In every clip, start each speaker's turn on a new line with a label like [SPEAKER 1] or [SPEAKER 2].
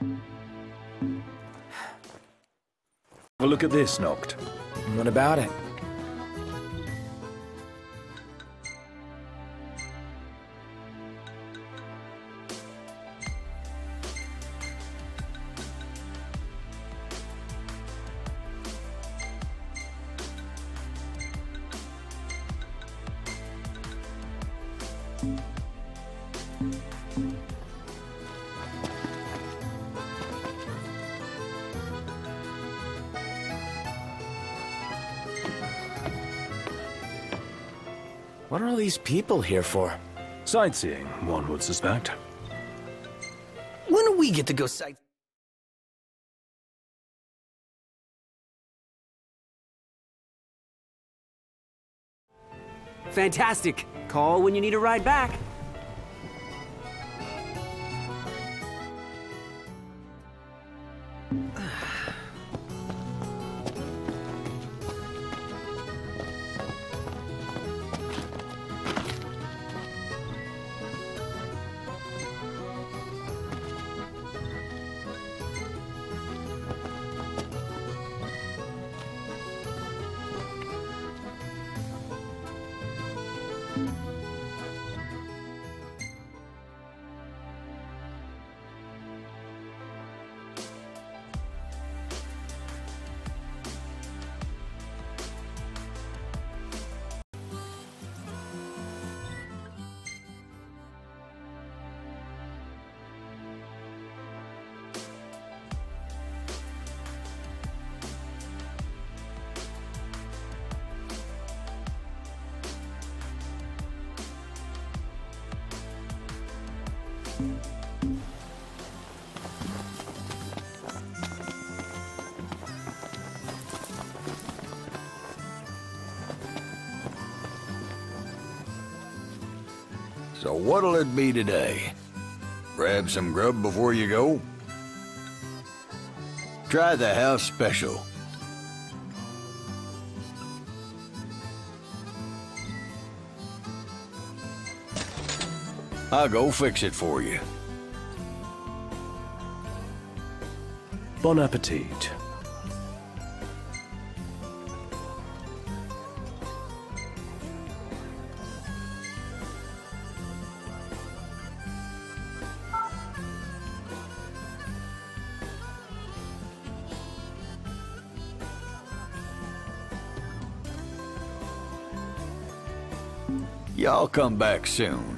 [SPEAKER 1] Have a look at this, Noct.
[SPEAKER 2] What about it? What are all these people here for?
[SPEAKER 1] Sightseeing, one would suspect.
[SPEAKER 2] When do we get to go sight?
[SPEAKER 3] Fantastic! Call when you need a ride back.
[SPEAKER 4] So what'll it be today? Grab some grub before you go? Try the house special. I'll go fix it for you.
[SPEAKER 1] Bon appetit.
[SPEAKER 4] Y'all come back soon.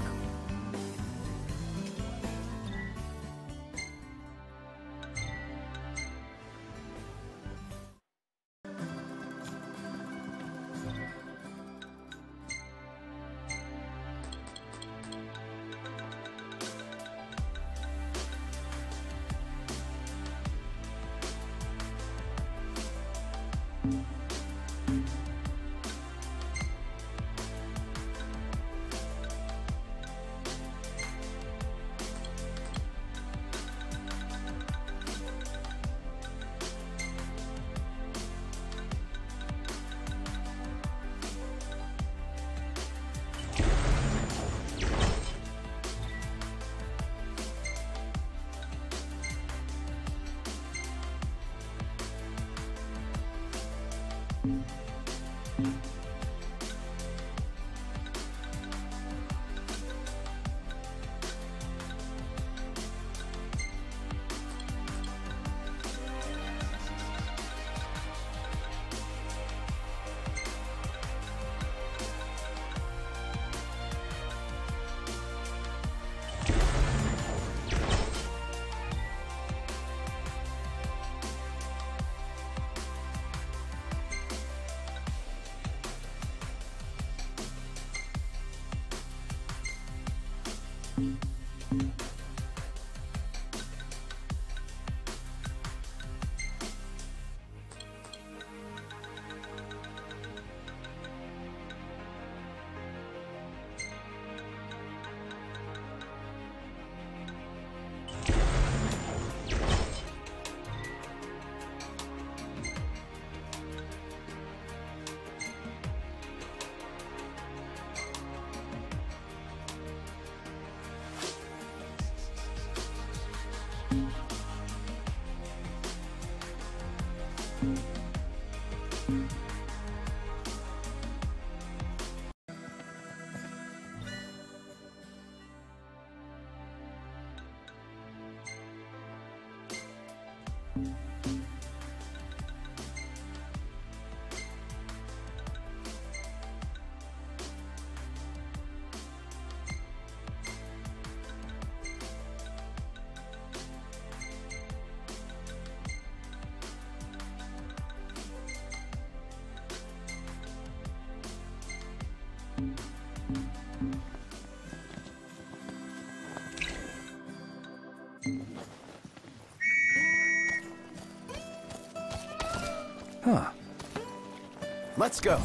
[SPEAKER 1] Huh.
[SPEAKER 2] Let's go.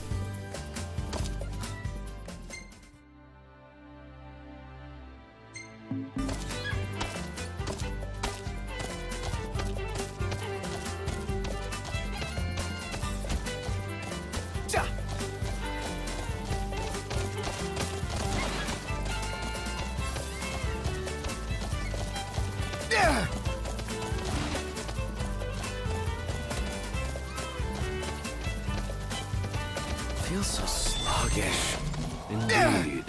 [SPEAKER 2] Ja! Yeah! Feels so sluggish.
[SPEAKER 1] Indeed.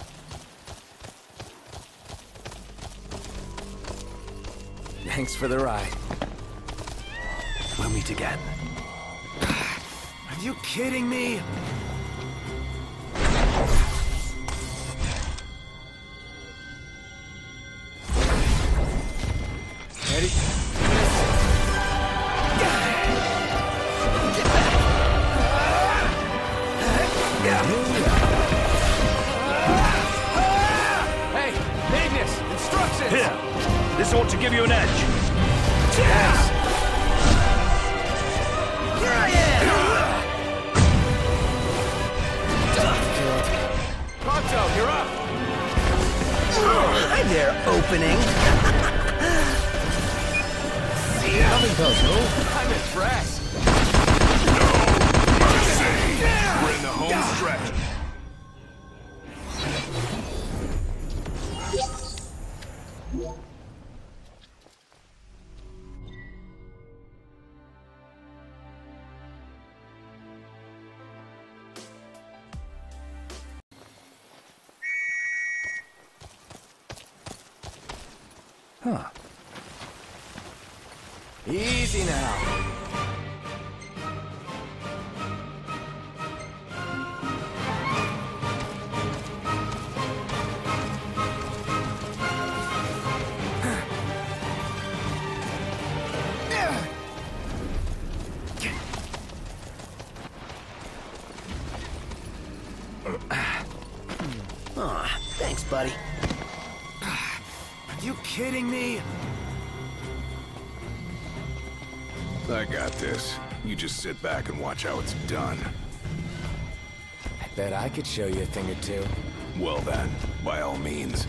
[SPEAKER 2] Thanks for the ride.
[SPEAKER 1] We'll meet again.
[SPEAKER 2] Are you kidding me? Ready? Hey, Magnus! Instructions!
[SPEAKER 1] Here! This ought to give you an edge.
[SPEAKER 2] Yes! Here I am! Pronto, you're up! Hi there, opening! See ya! I'm impressed!
[SPEAKER 5] We're in the home stretch.
[SPEAKER 1] Huh.
[SPEAKER 2] Easy now. Aw, thanks, buddy. Are you kidding me?
[SPEAKER 5] I got this. You just sit back and watch how it's done.
[SPEAKER 2] I bet I could show you a thing or two.
[SPEAKER 5] Well then, by all means.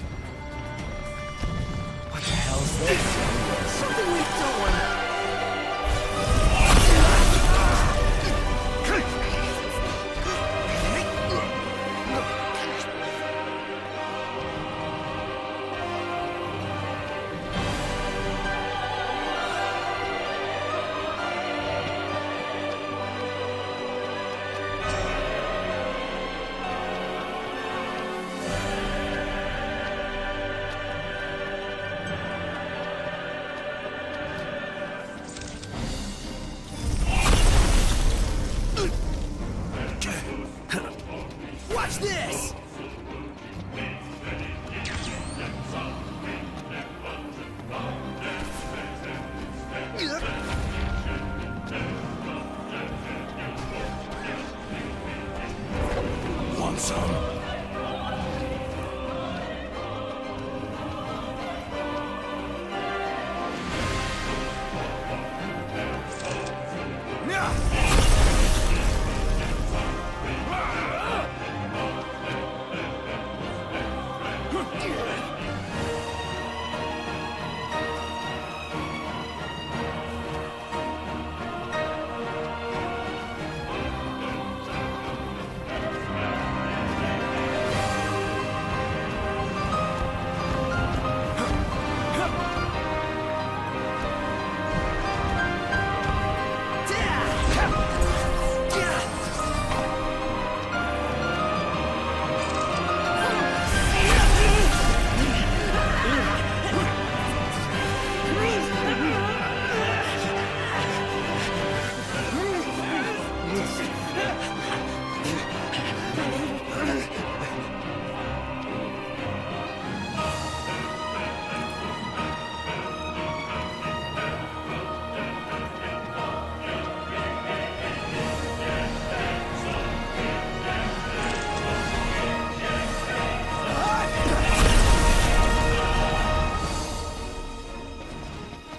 [SPEAKER 2] What the hell's this? Something we don't want to...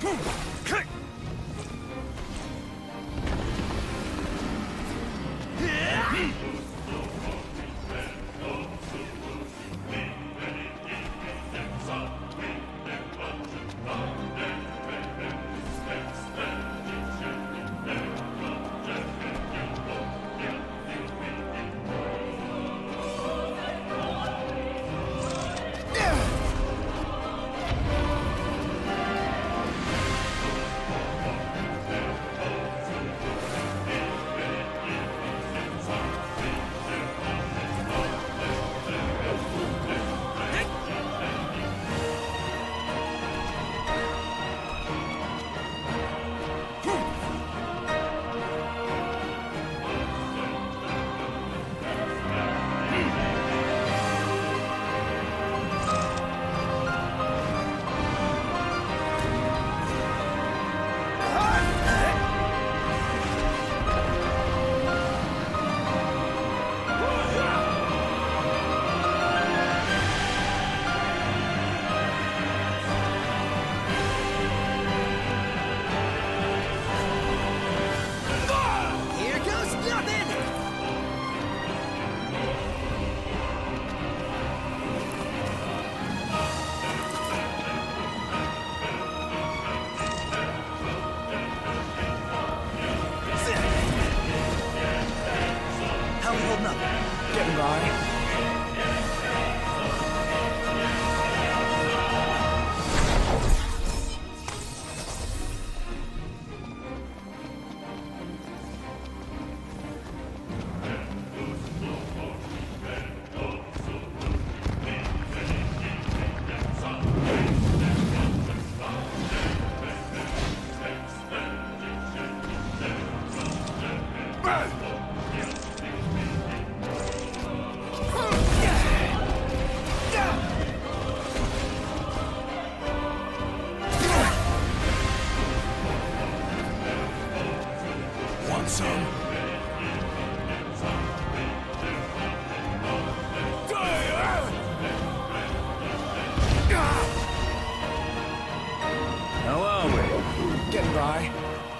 [SPEAKER 2] Getting by. Getting by.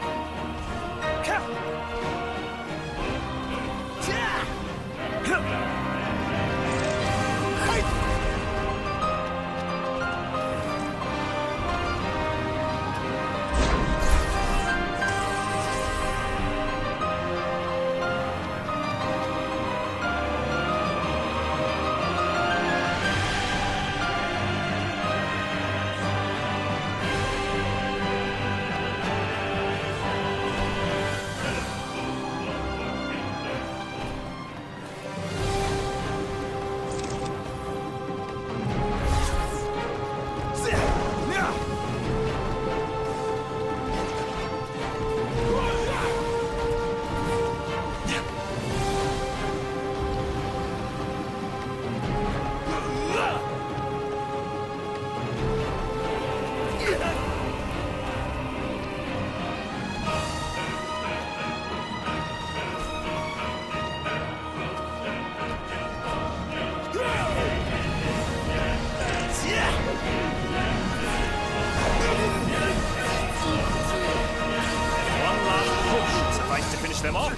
[SPEAKER 1] Them off.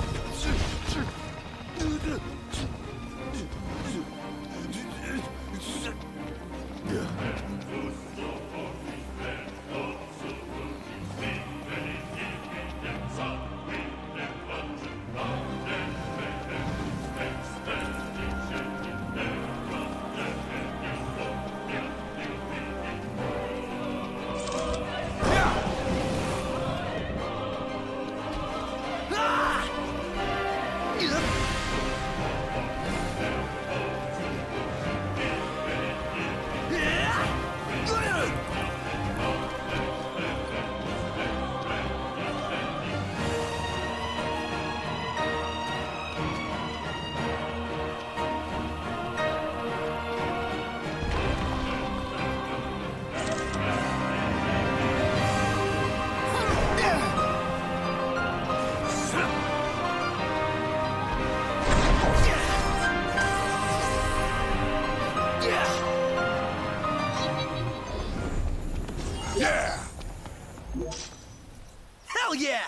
[SPEAKER 6] Hell yeah!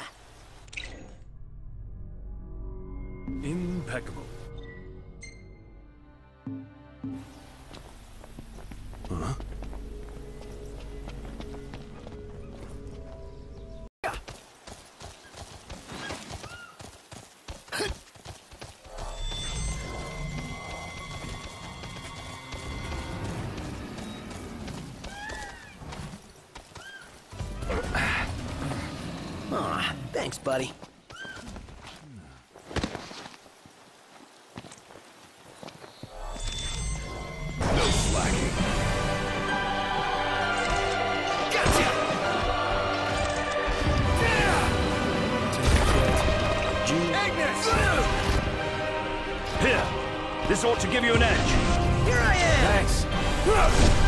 [SPEAKER 1] Impeccable.
[SPEAKER 5] Huh?
[SPEAKER 6] Aw, thanks, buddy.
[SPEAKER 5] No slacking.
[SPEAKER 6] Gotcha! Agnes!
[SPEAKER 1] Here, this ought to give you an edge.
[SPEAKER 6] Here I am!
[SPEAKER 2] Thanks.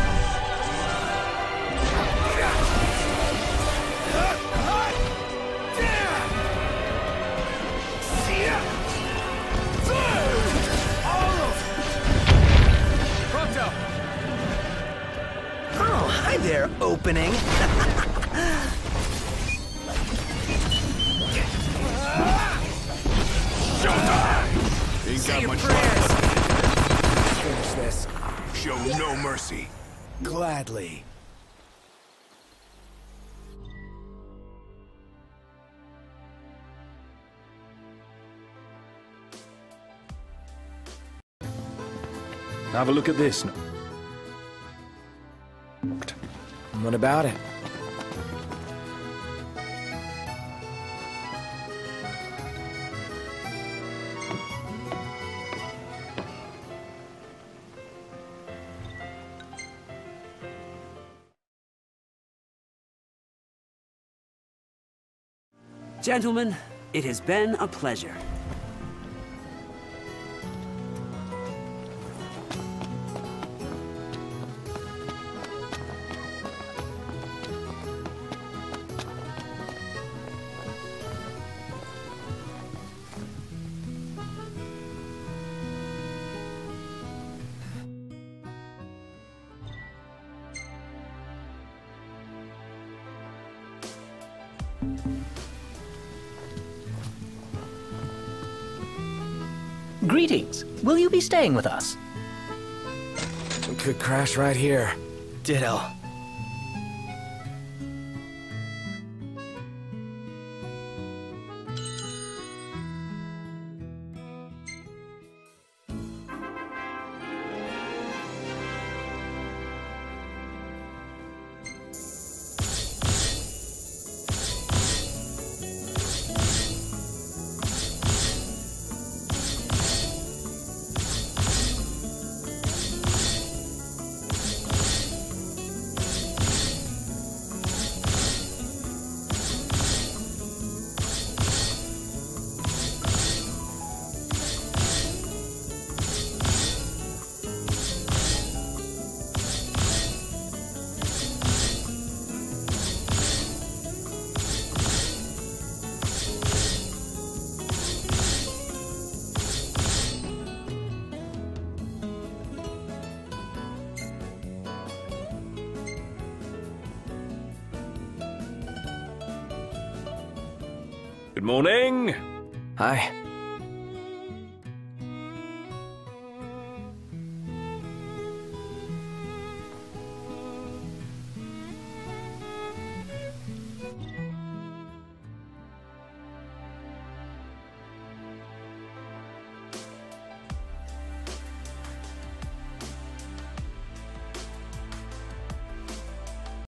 [SPEAKER 6] Oh, hi there, opening.
[SPEAKER 5] Showtime! Ain't
[SPEAKER 6] Say
[SPEAKER 5] got
[SPEAKER 6] your
[SPEAKER 5] much
[SPEAKER 6] prayers.
[SPEAKER 2] Finish this.
[SPEAKER 5] left. Show no mercy.
[SPEAKER 2] Gladly.
[SPEAKER 1] Have a look at this.
[SPEAKER 2] What about it?
[SPEAKER 3] Gentlemen, it has been a pleasure.
[SPEAKER 7] Greetings. Will you be staying with us?
[SPEAKER 2] We could crash right here.
[SPEAKER 6] Ditto.
[SPEAKER 1] Good morning.
[SPEAKER 2] Hi.